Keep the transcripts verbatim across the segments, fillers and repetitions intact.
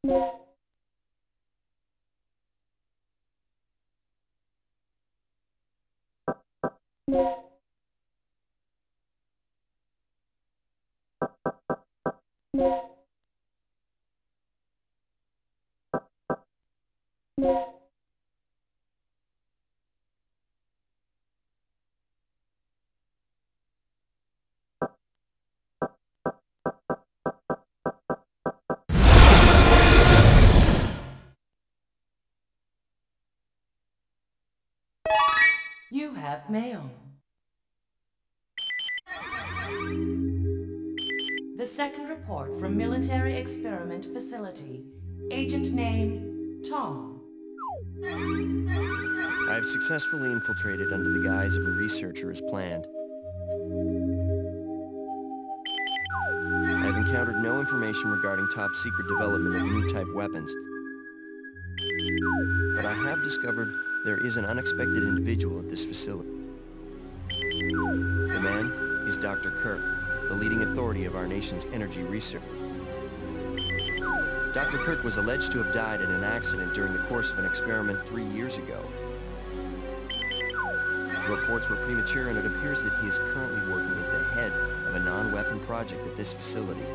You have mail. The second report from Military Experiment Facility. Agent name, Tom. I have successfully infiltrated under the guise of a researcher as planned. I have encountered no information regarding top-secret development of new-type weapons. But I have discovered there is an unexpected individual at this facility. The man is Doctor Kirk, the leading authority of our nation's energy research. Doctor Kirk was alleged to have died in an accident during the course of an experiment three years ago. Reports were premature, and it appears that he is currently working as the head of a non-weapon project at this facility.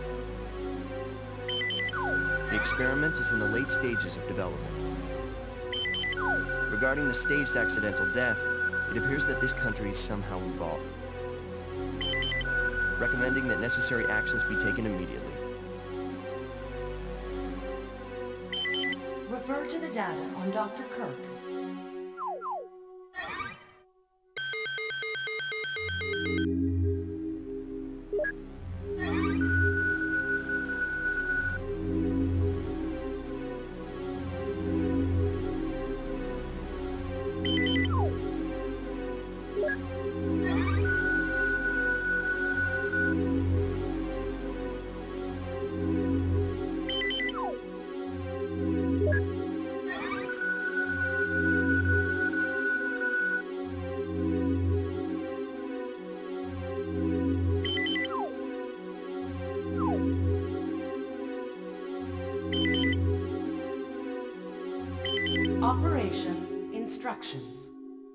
The experiment is in the late stages of development. Regarding the staged accidental death, it appears that this country is somehow involved, recommending that necessary actions be taken immediately. Refer to the data on Doctor Kirk. Operation instructions.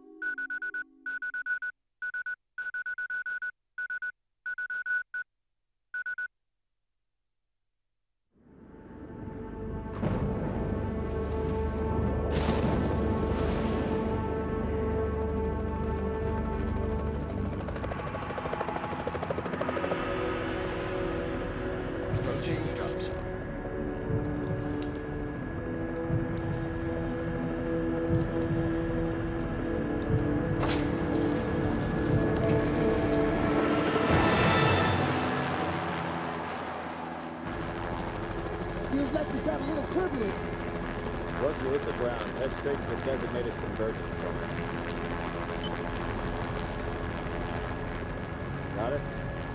Approaching drop zone. Feels like we got a little turbulence. Once you hit the ground, head straight to the designated convergence point. Got it?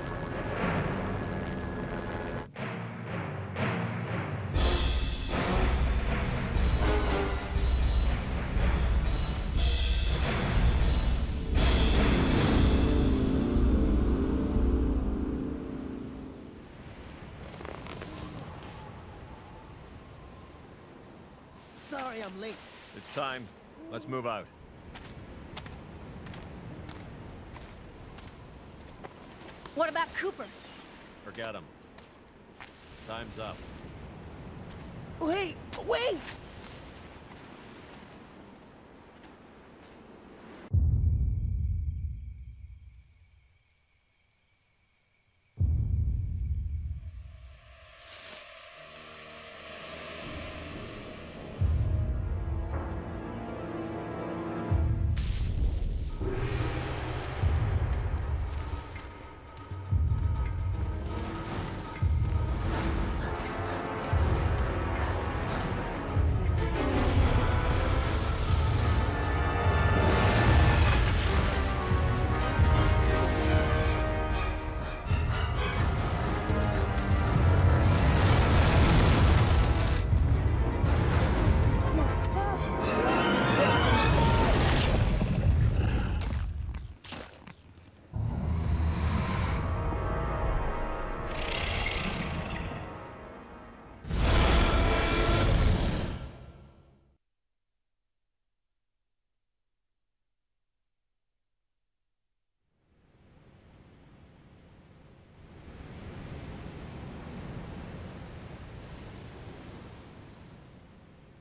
Sorry I'm late. It's time. Let's move out. What about Cooper? Forget him. Time's up. Wait! Wait!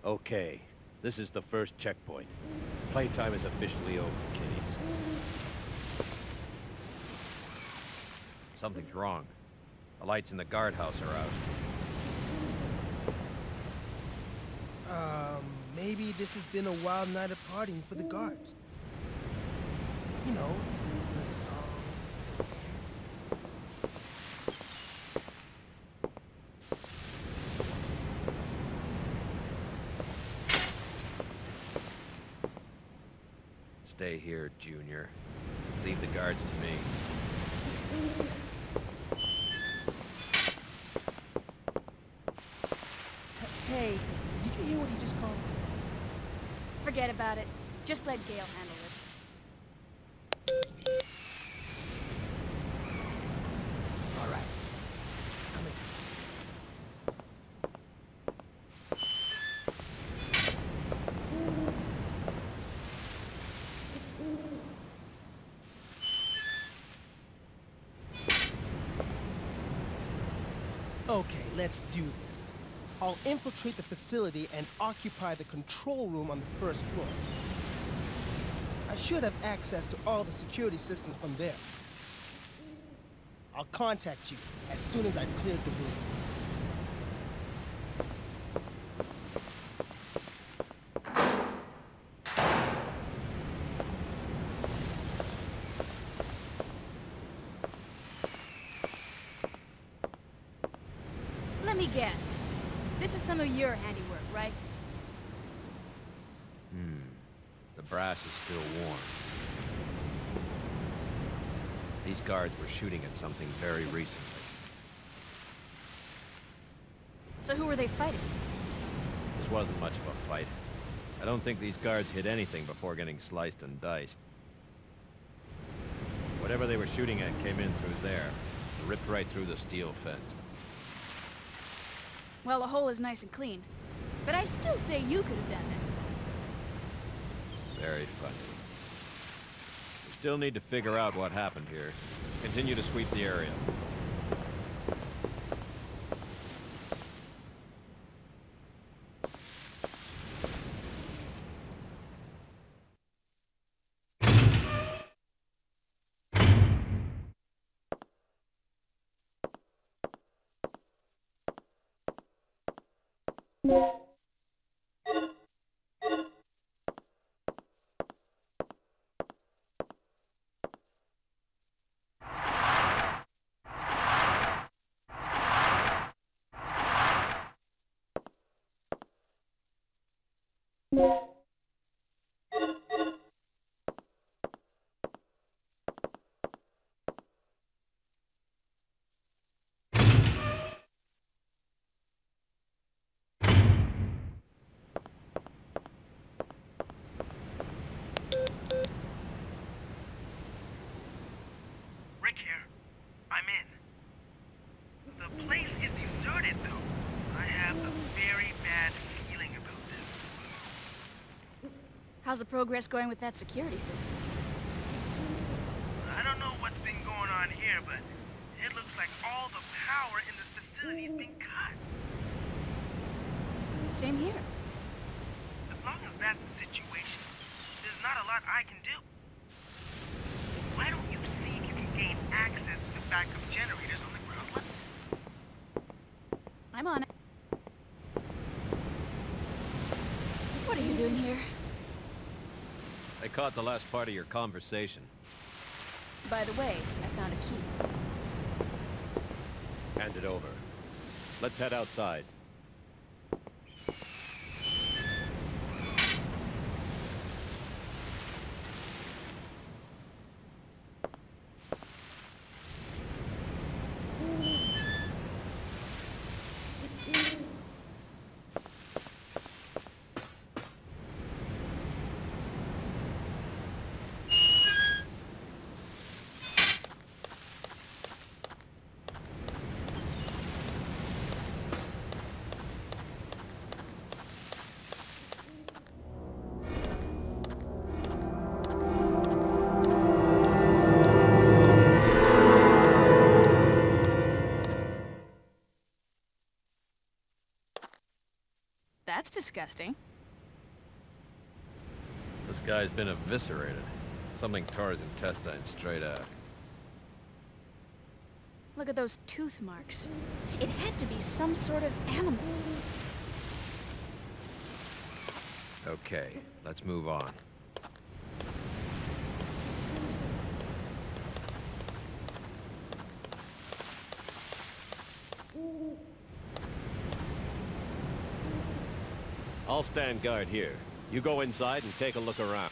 Okay, this is the first checkpoint. Playtime is officially over, kiddies. Something's wrong. The lights in the guardhouse are out. Um, maybe this has been a wild night of partying for the guards. You know, like song, Stay here, Junior. Leave the guards to me. Hey, did you hear what he just called? Forget about it. Just let Gale handle this. All right, it's clear. Okay, let's do this. I'll infiltrate the facility and occupy the control room on the first floor. I should have access to all the security systems from there. I'll contact you as soon as I've cleared the room. Let me guess. This is some of your handiwork, right? Hmm. The brass is still warm. These guards were shooting at something very recently. So who were they fighting? This wasn't much of a fight. I don't think these guards hit anything before getting sliced and diced. Whatever they were shooting at came in through there. Ripped right through the steel fence. Well, the hole is nice and clean. But I still say you could have done that. Very funny. We still need to figure out what happened here. Continue to sweep the area. Rick here. I'm in. The place is deserted, though. I have a very bad feeling about this. How's the progress going with that security system? I don't know what's been going on here, but it looks like all the power in this facility is being cut. Same here. As long as that's the situation, there's not a lot I can do. Why don't you see if you can gain access to the backup generators on the ground level? I'm on it. What are you doing here? I caught the last part of your conversation. By the way, I found a key. Hand it over. Let's head outside. That's disgusting. This guy's been eviscerated. Something tore his intestines straight out. Look at those tooth marks. It had to be some sort of animal. Okay, let's move on. I'll stand guard here. You go inside and take a look around.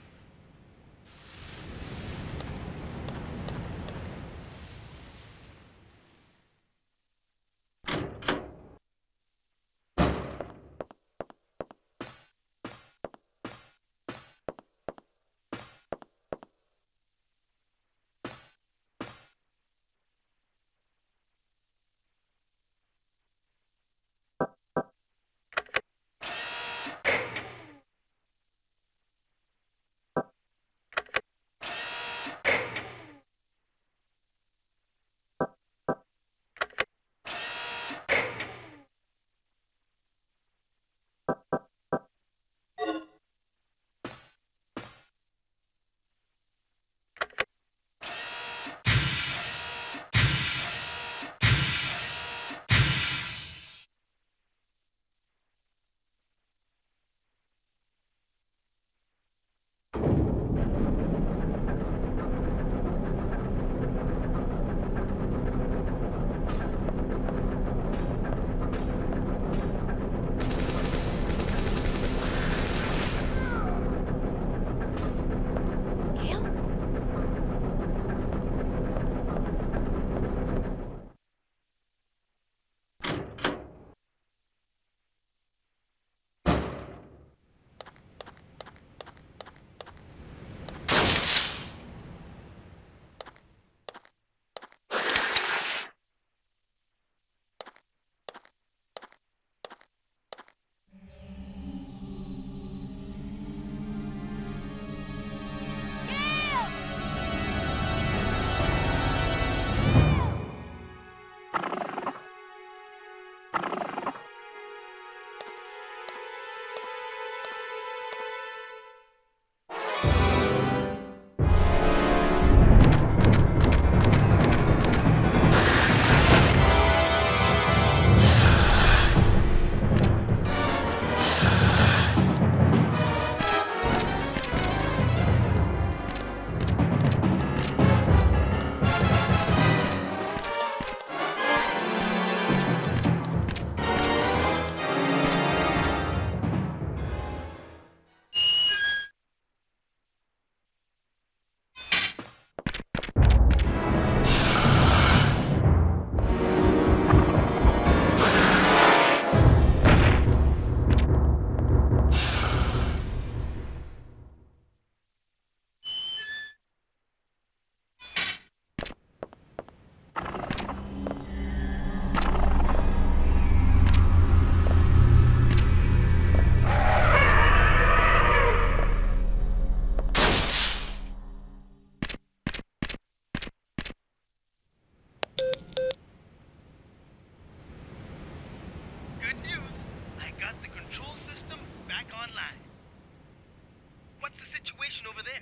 over there?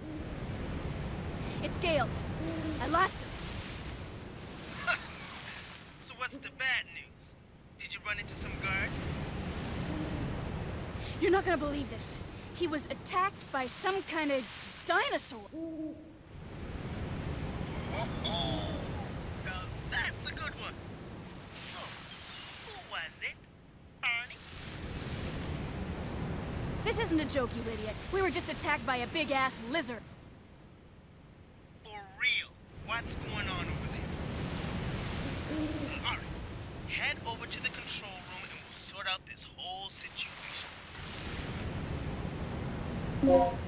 It's Gale. I lost him. So what's the bad news? Did you run into some guard? You're not gonna believe this. He was attacked by some kind of dinosaur. Oh, now that's a good one. So, who was it, Barney? This isn't a joke, you idiot. We were just attacked by a big-ass lizard. For real? What's going on over there? Alright, head over to the control room and we'll sort out this whole situation.